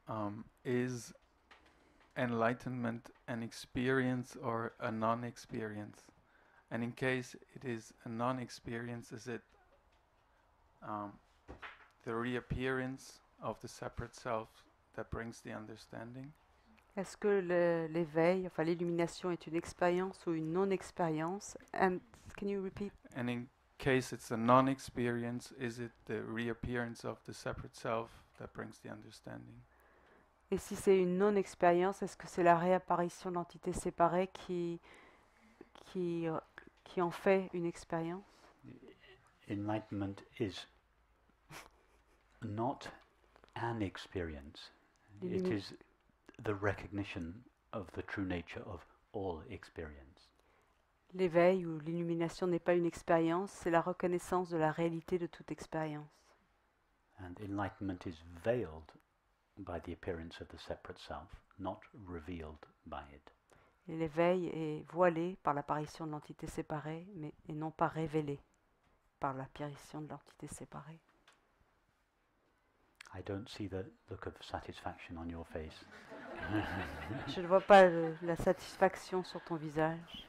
is enlightenment an experience or a non-experience? And in case it is a non-experience, is it the reappearance of the separate self that brings the understanding? Est-ce que l'éveil, enfin l'illumination est une expérience ou une non-expérience? And can you repeat? And in case it's a non-experience, is it the reappearance of the separate self that brings the understanding? Et si c'est une non-expérience, est-ce que c'est la réapparition de l'entité séparée qui en fait une expérience? Enlightenment is not an experience. It is the recognition of the true nature of all experience. L'éveil ou l'illumination n'est pas une expérience, c'est la reconnaissance de la réalité de toute expérience. And enlightenment is veiled by the appearance of the separate self, not revealed by it. Et l'éveil est voilé par l'apparition de l'entité séparée, et non pas révélé par l'apparition de l'entité séparée. I don't see the look of satisfaction on your face. Je ne vois pas la satisfaction sur ton visage.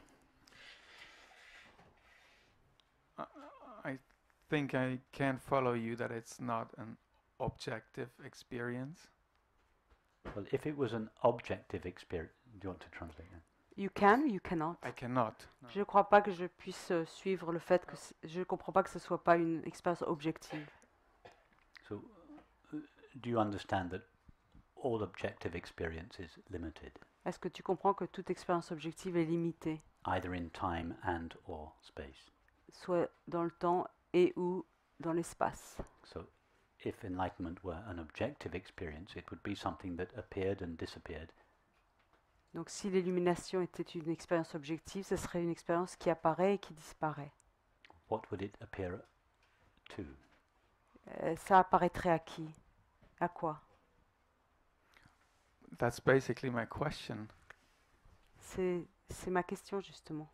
I think I can follow you that it's not an objective experience. Well, if it was an objective experience, do you want to translate that? You can or you cannot? I cannot. No. Je ne crois pas que je puisse suivre le fait que je ne comprends pas que ce soit pas une expérience objective. So, do you understand that all objective experience is limited, Est-ce que tu comprends que toute expérience objective est limitée, either in time and or space? soit dans le temps et ou dans l'espace? So, if enlightenment were an objective experience, it would be something that appeared and disappeared. Donc si l'illumination était une expérience objective, ce serait une expérience qui apparaît et qui disparaît. What would it appear to? Ça apparaîtrait à qui? À quoi? That's basically my question. C'est ma question justement.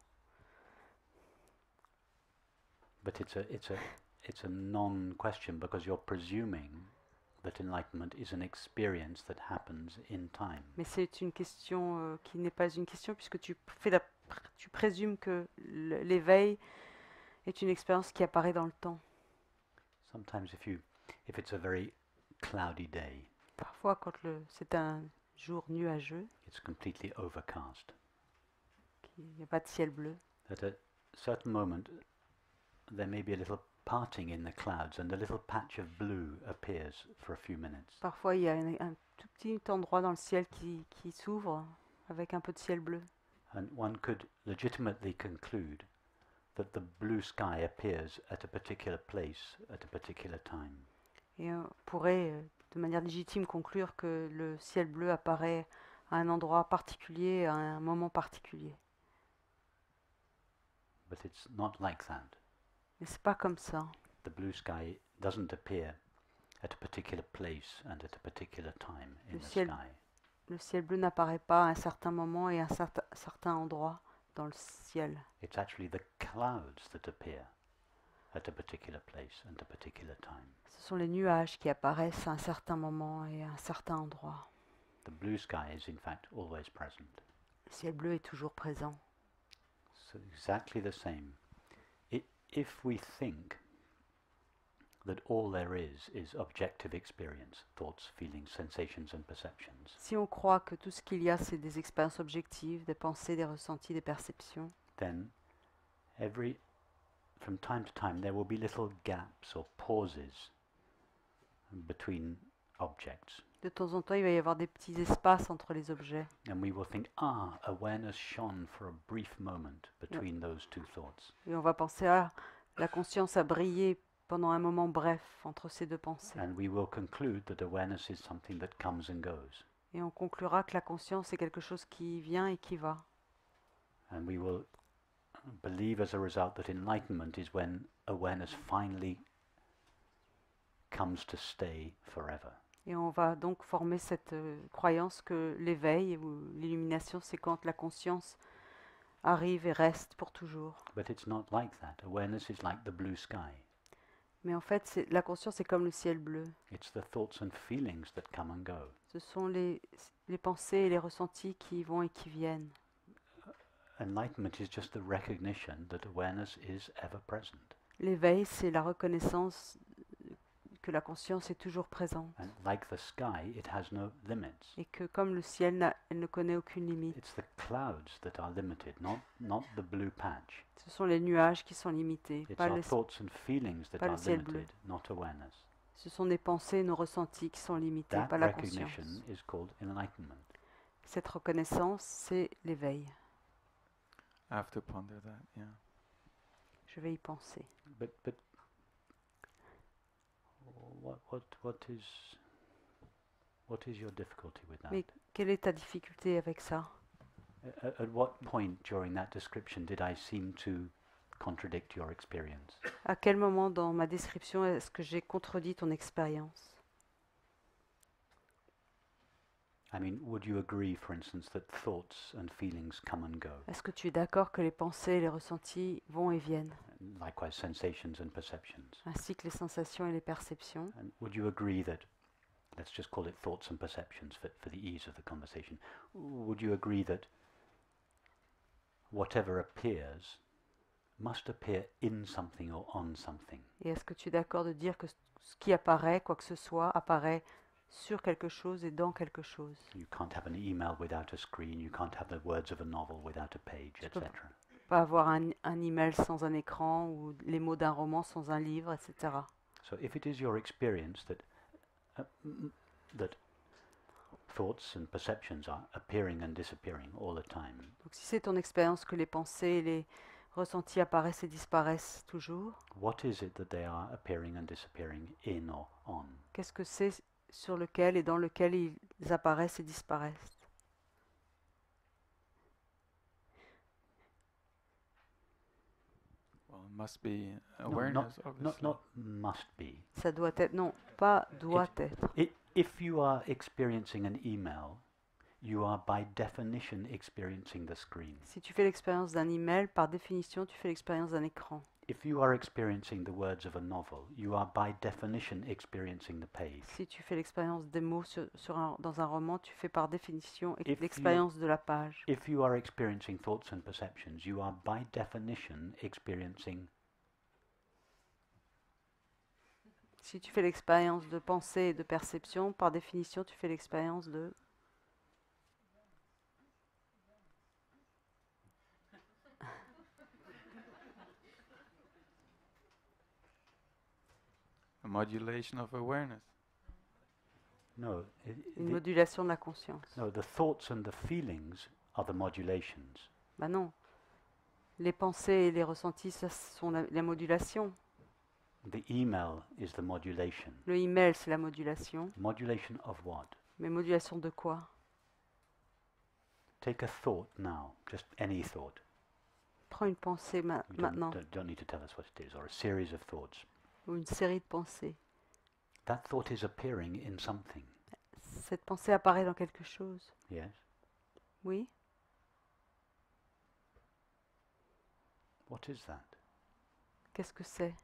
But it's a non-question because you're presuming that enlightenment is an experience that happens in time. Mais c'est une question qui n'est pas une question puisque tu présumes que l'éveil est une expérience qui apparaît dans le temps. Sometimes if it's a very cloudy day, Parfois quand c'est un jour nuageux, it's completely overcast. qu'il n'y a pas de ciel bleu, At a certain moment, there may be a little parting in the clouds and a little patch of blue appears for a few minutes. parfois il y a un tout petit endroit dans le ciel qui s'ouvre avec un peu de ciel bleu. And one could legitimately conclude that the blue sky appears at a particular place at a particular time. Et on pourrait de manière légitime conclure que le ciel bleu apparaît à un endroit particulier, à un moment particulier. But it's not like that. Mais c'est pas comme ça. The blue sky doesn't appear at a particular place and at a particular time in Le the ciel- sky. Le ciel bleu n'apparaît pas à un certain moment et à un certain endroit dans le ciel. It's actually the clouds that appear at a particular place and a particular time. Ce sont les nuages qui apparaissent à un certain moment et à un certain endroit. The blue sky is in fact always present. Le ciel bleu est toujours présent. So exactly the same. If we think that all there is objective experience, thoughts, feelings, sensations and perceptions, Si on croit que tout ce qu'il y a, c'est des expériences objectives, des pensées, des ressentis, des perceptions, then from time to time there will be little gaps or pauses between objects. de temps en temps, il va y avoir des petits espaces entre les objets. And we will think, awareness shone for a brief moment between those two thoughts. Et on va penser, la conscience a brillé pendant un moment bref entre ces deux pensées. And we will conclude that awareness is something that comes and goes. Et on conclura que la conscience est quelque chose qui vient et qui va. And we will believe as a result that enlightenment is when awareness finally comes to stay forever. Et on va donc former cette croyance que l'éveil ou l'illumination, c'est quand la conscience arrive et reste pour toujours. But it's not like that. Awareness is like the blue sky. Mais en fait, la conscience est comme le ciel bleu. It's the thoughts and feelings that come and go. Ce sont les pensées et les ressentis qui vont et qui viennent. Enlightenment is just the recognition that awareness is ever present. L'éveil, c'est la reconnaissance que la conscience est toujours présente. And like the sky, it has no limits. Et que comme le ciel, elle ne connaît aucune limite. It's the clouds that are limited, not the blue patch. Ce sont les nuages qui sont limités, It's pas our le, thoughts and feelings that pas le are ciel bleu. limited, not awareness. Ce sont nos pensées, nos ressentis qui sont limités, That pas la conscience. recognition is called enlightenment. Cette reconnaissance, c'est l'éveil. I have to ponder that, yeah. Je vais y penser. But what is your difficulty with that? Mais quelle est ta difficulté avec ça? At what point during that description did I seem to contradict your experience? À quel moment dans ma description est-ce que j'ai contredit ton expérience? I mean, would you agree, for instance, that thoughts and feelings come and go? Est-ce que tu es d'accord que les pensées et les ressentis vont et viennent, And likewise, sensations and perceptions. ainsi que les sensations et les perceptions? And would you agree that, let's just call it thoughts and perceptions for the ease of the conversation, would you agree that whatever appears must appear in something or on something? Et est-ce que tu es d'accord de dire que ce qui apparaît, quoi que ce soit, apparaît sur quelque chose et dans quelque chose? You can't have an email without a screen, you can't have the words of a novel without a page, Tu peux etc. pas avoir un email sans un écran ou les mots d'un roman sans un livre, etc. So if it is your experience that thoughts and perceptions are appearing and disappearing all the time, Donc si c'est ton expérience que les pensées et les ressentis apparaissent et disparaissent toujours, what is it that they are appearing and disappearing in or on? qu'est-ce que c'est sur lequel et dans lequel ils apparaissent et disparaissent? Well, it must be No, awareness, obviously. not must be. Ça doit être, non, pas doit être. If you are experiencing an email, you are by definition experiencing the screen. Si tu fais l'expérience d'un email, par définition, tu fais l'expérience d'un écran. If you are experiencing the words of a novel, you are by definition experiencing the page. Si tu fais l'expérience des mots dans un roman, tu fais par définition If l'expérience de la page. If you are experiencing thoughts and perceptions, you are by definition experiencing. Si tu fais l'expérience de pensée et de perception, par définition, tu fais l'expérience de... A modulation of awareness. No, une modulation de la conscience. no, the thoughts and the feelings are the modulations. Bah non. Les pensées et les ressentis, ça sont la modulation. The email is the modulation. Le email, c'est la modulation. Modulation of what? Mais modulation de quoi? Take a thought now, just any thought. Prends une pensée You maintenant, don't need to tell us what it is, or a series of thoughts. ou une série de pensées. That thought is appearing in something. Cette pensée apparaît dans quelque chose. Yes? Oui? What is that? Qu'est-ce que c'est?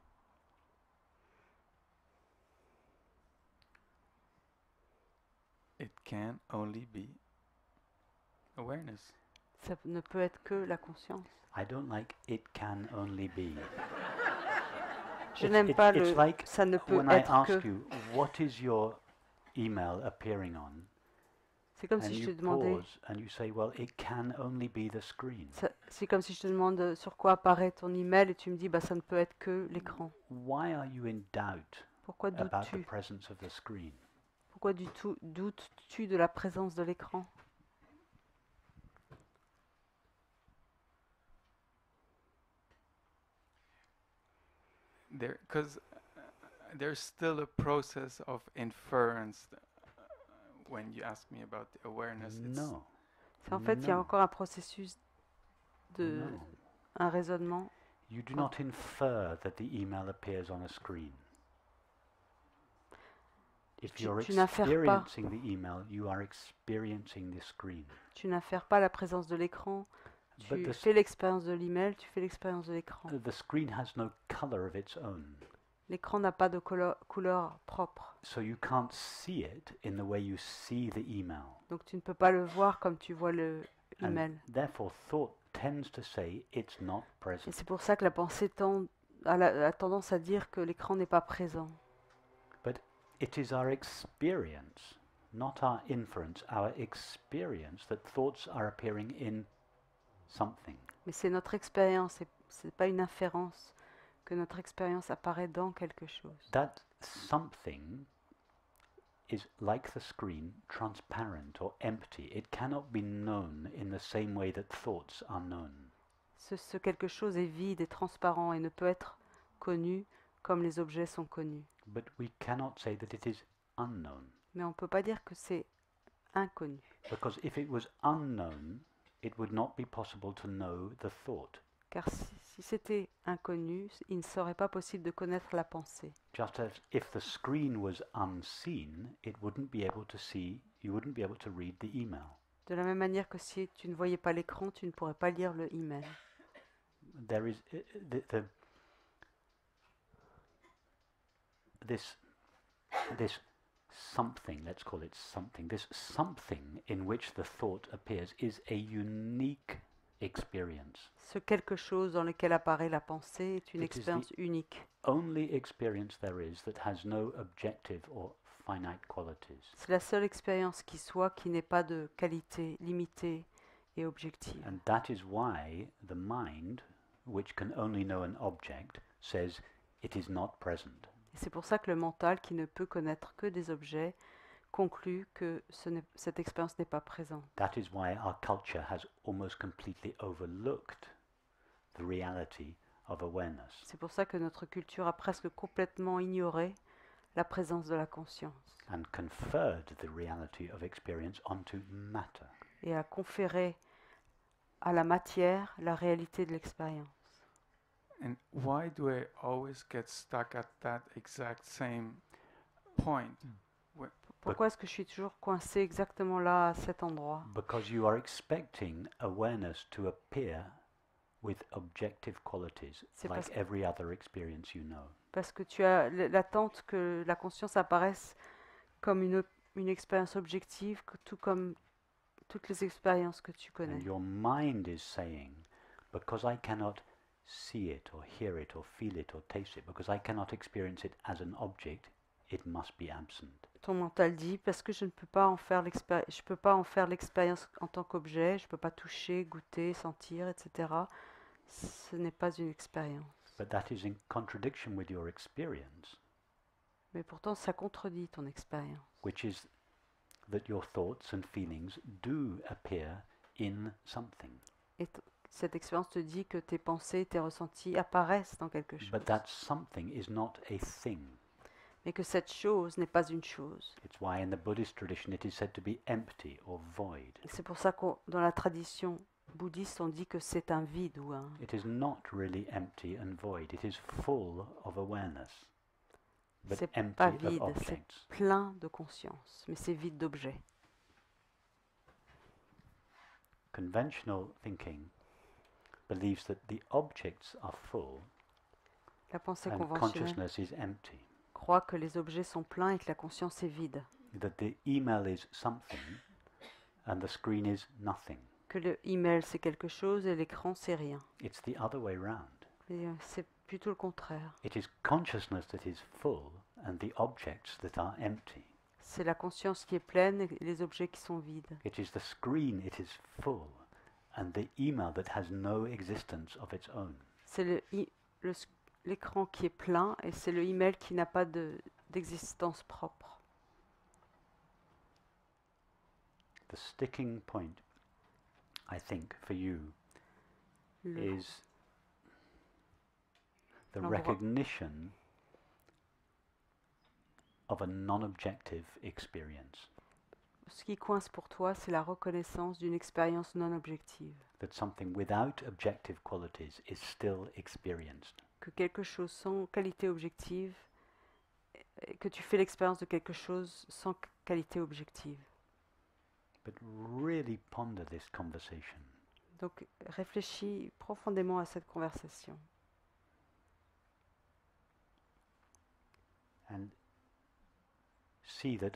It can only be awareness. Ça ne peut être que la conscience. I don't like it can only be. Je n'aime pas le... It's like ça ne peut when I être ask que... you, what is your email appearing on? C'est comme And si je you te demandais... pause and you say, well, it can only be the screen. C'est comme si je te demande sur quoi apparaît ton email et tu me dis bah ça ne peut être que l'écran. Why are you in doubt Pourquoi about the doutes-tu? presence of the screen? Pourquoi doutes-tu de la présence de l'écran? Because there's still a process of inference when you ask me about the awareness. No. En fait, il y a No. encore un processus de... No. un raisonnement. You do not infer that the email appears on a screen. If you're tu n'infères pas. experiencing the email, you are experiencing the screen. Tu n'infères pas la présence de l'écran. But Tu fais l'expérience de l'email, tu fais l'expérience de l'écran. the screen has no color of its own. L'écran n'a pas de couleur propre. So you can't see it in the way you see the email. Donc tu ne peux pas le voir comme tu vois le And email. therefore thought tends to say it's not Et present. c'est pour ça que la pensée a tendance à dire que l'écran n'est pas présent. It is our experience, not our inference, our experience that thoughts are appearing in something. Mais c'est notre expérience, c'est pas une inférence que notre expérience apparaît dans quelque chose. That something is like the screen, transparent or empty. It cannot be known in the same way that thoughts are known. Ce quelque chose est vide et transparent et ne peut être connu comme les objets sont connus. But we cannot say that it is unknown. Mais on ne peut pas dire que c'est inconnu. Because if it was unknown, it would not be possible to know the thought. Car si c'était inconnu, il ne serait pas possible de connaître la pensée. Just as if the screen was unseen, it wouldn't be able to see, you wouldn't be able to read the email. De la même manière que si tu ne voyais pas l'écran, tu ne pourrais pas lire le email. There is this something, let's call it something, this something in which the thought appears is a unique experience. Ce quelque chose dans lequel apparaît la pensée est une It is expérience unique. Only experience there is that has no objective or finite qualities. C'est la seule expérience qui soit qui n'ait pas de qualité limitée et objective. And that is why the mind, which can only know an object, says it is not present. Et c'est pour ça que le mental, qui ne peut connaître que des objets, conclut que cette expérience n'est pas présente. That is why our culture has almost completely overlooked the reality of awareness. C'est pour ça que notre culture a presque complètement ignoré la présence de la conscience And conferred the reality of experience onto matter. et a conféré à la matière la réalité de l'expérience. And why do I always get stuck at that exact same point? Pourquoi est-ce que je suis toujours coincé exactement là, à cet endroit? Because you are expecting awareness to appear with objective qualities, C'est like parce que- every other experience you know. Parce que tu as l'attente que la conscience apparaisse comme une expérience objective, tout comme toutes les expériences que tu And connais. your mind is saying, because I cannot see it or hear it or feel it or taste it, because I cannot experience it as an object, it must be absent. Ton mental dit, parce que je ne peux pas en faire je peux pas en faire l'expérience en tant qu'objet, je peux pas toucher, goûter, sentir, etc. Ce n'est pas une expérience. But that is in contradiction with your experience, Mais pourtant, ça contredit ton expérience. which is that your thoughts and feelings do appear in something. Et cette expérience te dit que tes pensées, tes ressentis apparaissent dans quelque chose. But that something is not a thing. Mais que cette chose n'est pas une chose. It's why in the Buddhist tradition it is said to be empty or void. Et c'est pour ça que dans la tradition bouddhiste, on dit que c'est un vide ou un... It is not really empty and void. It is full of awareness, but C'est empty pas of vide, c'est objects. plein de conscience, mais c'est vide d'objets. Conventional thinking believes that the objects are full La pensée and conventionnelle consciousness is empty. croit que les objets sont pleins et que la conscience est vide. That the email is something and the screen is nothing. Que le email c'est quelque chose et l'écran c'est rien. It's the other way round. Et, c'est plutôt le contraire. It is consciousness that is full and the objects that are empty. C'est la conscience qui est pleine et les objets qui sont vides. It is the screen, it is full, and the email that has no existence of its own. C'est l'écran qui est plein et c'est le email qui n'a pas d'existence propre. The sticking point, I think, for you Le- is the L'endroit. recognition of a non-objective experience, Ce qui coince pour toi, c'est la reconnaissance d'une expérience non objective. that something without objective qualities is still experienced. Que quelque chose sans qualité objective, que tu fais l'expérience de quelque chose sans qualité objective. But really ponder this conversation. Donc réfléchis profondément à cette conversation. and see that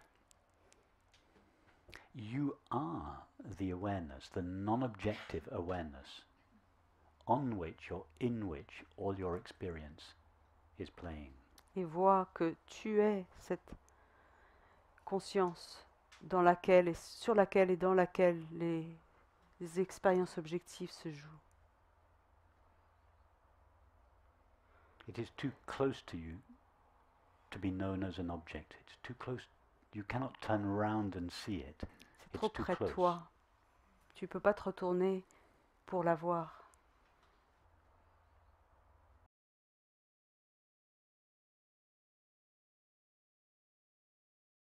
you are the awareness, the non-objective awareness on which or in which all your experience is playing. Et vois que tu es cette conscience dans laquelle et sur laquelle et dans laquelle les expériences objectives se jouent. It is too close to you to be known as an object. It's too close. You cannot turn around and see it. C'est trop It's too près de close. toi. Tu ne peux pas te retourner pour la voir.